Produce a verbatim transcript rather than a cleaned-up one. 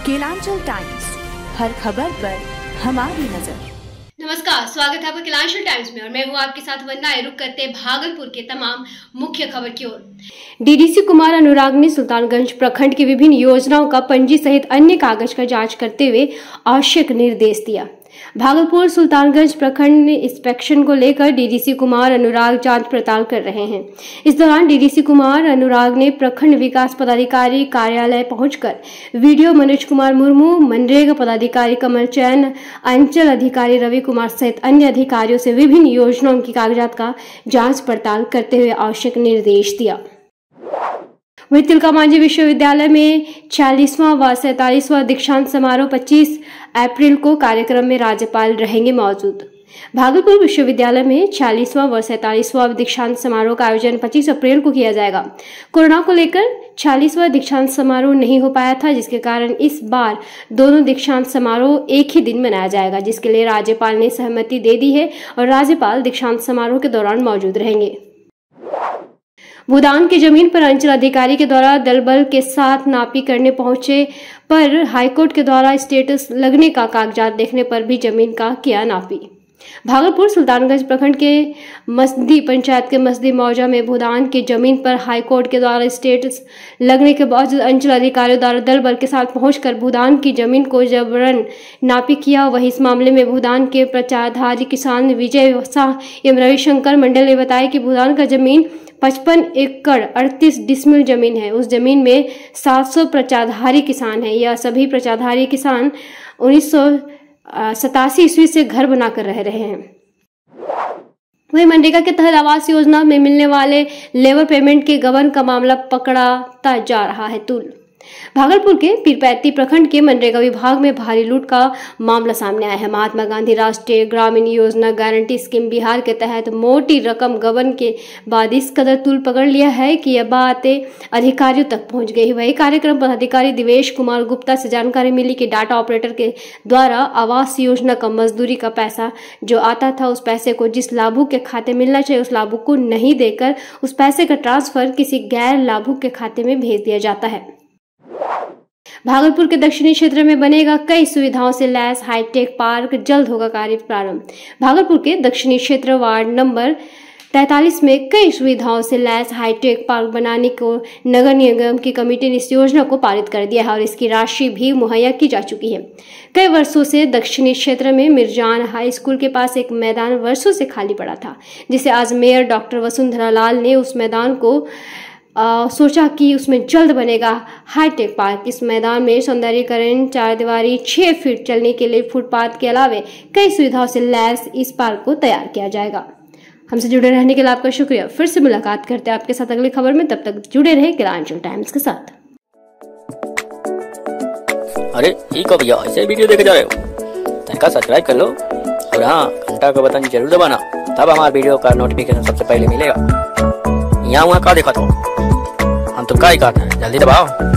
Kelanchal times, हर खबर पर हमारी नजर। नमस्कार, स्वागत है आपका केलांचल टाइम्स में और मैं हूं आपके साथ वंदना। रुक करते हैं भागलपुर के तमाम मुख्य खबर की ओर। डीडीसी कुमार अनुराग ने सुल्तानगंज प्रखंड की विभिन्न योजनाओं का पंजी सहित अन्य कागज का जांच करते हुए आवश्यक निर्देश दिया। भागलपुर सुल्तानगंज प्रखंड में इंस्पेक्शन को लेकर डीडीसी कुमार अनुराग जांच पड़ताल कर रहे हैं। इस दौरान डीडीसी कुमार अनुराग ने प्रखंड विकास पदाधिकारी कार्यालय पहुंचकर वीडियो मनोज कुमार मुर्मू, मनरेगा पदाधिकारी कमल चैन, अंचल अधिकारी रवि कुमार सहित अन्य अधिकारियों से विभिन्न योजनाओं की कागजात का जांच पड़ताल करते हुए आवश्यक निर्देश दिया। वहीं तिलकामांझी विश्वविद्यालय में छियालीसवां व सैतालीसवां दीक्षांत समारोह पच्चीस अप्रैल को कार्यक्रम में राज्यपाल रहेंगे मौजूद। भागलपुर विश्वविद्यालय में छियालीसवां व सैतालीसवां दीक्षांत समारोह का आयोजन पच्चीस अप्रैल को किया जाएगा। कोरोना को लेकर छियालीसवां दीक्षांत समारोह नहीं हो पाया था, जिसके कारण इस बार दोनों दीक्षांत समारोह एक ही दिन मनाया जाएगा, जिसके लिए राज्यपाल ने सहमति दे दी है और राज्यपाल दीक्षांत समारोह के दौरान मौजूद रहेंगे। भूदान की जमीन पर अंचल अधिकारी के द्वारा दलबल के साथ नापी करने पहुंचे पर हाईकोर्ट के द्वारा स्टेटस लगने का कागजात देखने पर भी जमीन का किया नापी। भागलपुर सुल्तानगंज प्रखंड के मसदी पंचायत के मसदी मौजा में भूदान की जमीन पर हाईकोर्ट के द्वारा स्टेटस लगने के बावजूद अंचल अधिकारियों द्वारा दलबल के साथ पहुंचकर भूदान की जमीन को जबरन नापी किया। वहीं इस मामले में भूदान के प्रचारधारी किसान विजय शाह एवं रविशंकर मंडल ने बताया कि भूदान का जमीन पचपन एकड़ अड़तीस डिसमिल जमीन है। उस जमीन में सात सौ प्रचारधारी किसान हैं। यह सभी प्रचारधारी किसान उन्नीस सौ सतासी ईस्वी से घर बनाकर रह रहे हैं। वहीं मनरेगा के तहत आवास योजना में मिलने वाले लेबर पेमेंट के गबन का मामला पकड़ाता जा रहा है तूल। भागलपुर के पीरपैती प्रखंड के मनरेगा विभाग में भारी लूट का मामला सामने आया है। महात्मा गांधी राष्ट्रीय ग्रामीण योजना गारंटी स्कीम बिहार के तहत मोटी रकम गबन के बाद इस कदर तूल पकड़ लिया है कि यह बातें अधिकारियों तक पहुंच गई। वही कार्यक्रम पदाधिकारी दिवेश कुमार गुप्ता से जानकारी मिली कि डाटा ऑपरेटर के द्वारा आवास योजना का मजदूरी का पैसा जो आता था, उस पैसे को जिस लाभुक के खाते मिलना चाहिए उस लाभुक को नहीं देकर उस पैसे का ट्रांसफर किसी गैर लाभुक के खाते में भेज दिया जाता है। भागलपुर के दक्षिणी क्षेत्र में बनेगा कई सुविधाओं से लैस हाईटेक पार्क, जल्द होगा कार्य प्रारंभ। भागलपुर के दक्षिणी क्षेत्र वार्ड नंबर तैतालीस में कई सुविधाओं से लैस हाईटेक पार्क बनाने को नगर निगम की कमेटी ने इस योजना को पारित कर दिया है और इसकी राशि भी मुहैया की जा चुकी है। कई वर्षों से दक्षिणी क्षेत्र में मिर्जान हाई स्कूल के पास एक मैदान वर्षों से खाली पड़ा था, जिसे आज मेयर डॉक्टर वसुंधरा लाल ने उस मैदान को आ, सोचा कि उसमें जल्द बनेगा हाईटेक पार्क। इस मैदान में सौंदर्यीकरण, चार दीवारी, छह फीट चलने के लिए फुटपाथ के अलावे कई सुविधाओं से लैस इस पार्क को तैयार किया जाएगा। हमसे जुड़े रहने के लिए आपका शुक्रिया। फिर से मुलाकात करते हैं आपके साथ अगली खबर में। तब तक जुड़े रहे केलांचल टाइम्स के साथ। अरे ठीक हो भैया, ऐसे वीडियो देखे जा रहे हो तो सब्सक्राइब कर लो और हाँ, घंटा का बटन जरूर दबाना, तब हमारे वीडियो का नोटिफिकेशन सबसे पहले मिलेगा। यहाँ वहाँ का देखा तो हम तो का ही कहते हैं, जल्दी दबाओ।